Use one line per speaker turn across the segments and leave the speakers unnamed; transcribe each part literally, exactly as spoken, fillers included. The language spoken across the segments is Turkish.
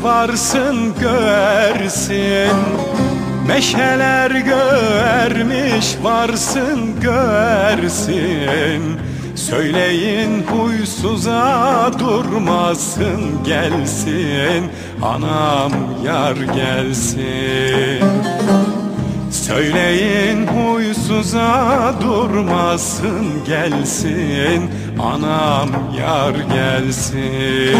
varsın göğersin, meşeler göğermiş varsın göğersin. Söyleyin huysuza durmasın gelsin, anam yar gelsin. Söyleyin huysuza durmasın gelsin, anam yar gelsin.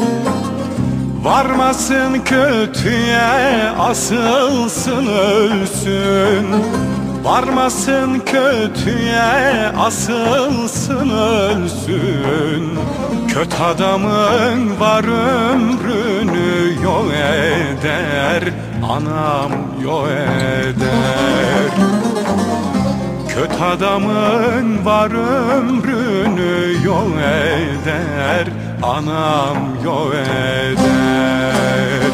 Varmasın kötüye asılsın ölsün, varmasın kötüye asılsın ölsün. Kötü adamın var ömrünü yok eder, anam yok eder. Kötü adamın var ömrünü yok eder, anam yok eder.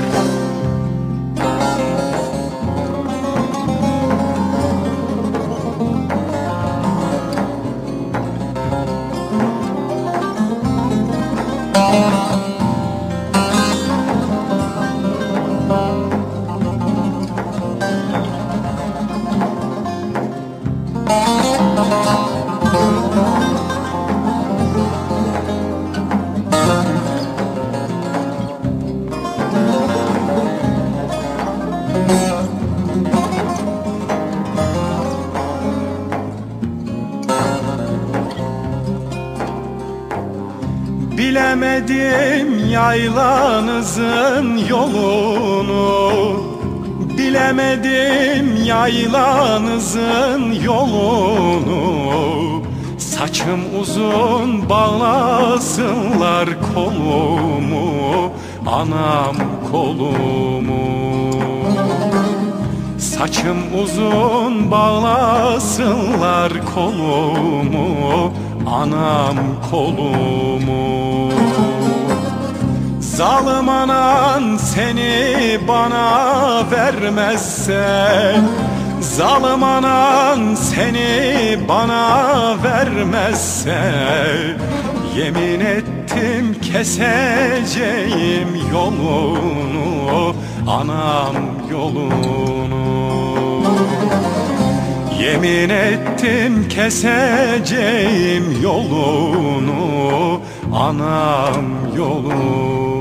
Bilemedim yaylanızın yolunu, bilemedim yaylanızın yolunu. Saçım uzun bağlasınlar kolumu, anam kolumu. Saçım uzun bağlasınlar kolumu, anam kolumu. Zalim anan seni bana vermezse, zalim anan seni bana vermezse, yemin ettim keseceğim yolunu, anam yolunu. Yemin ettim keseceğim yolunu, anam yolunu.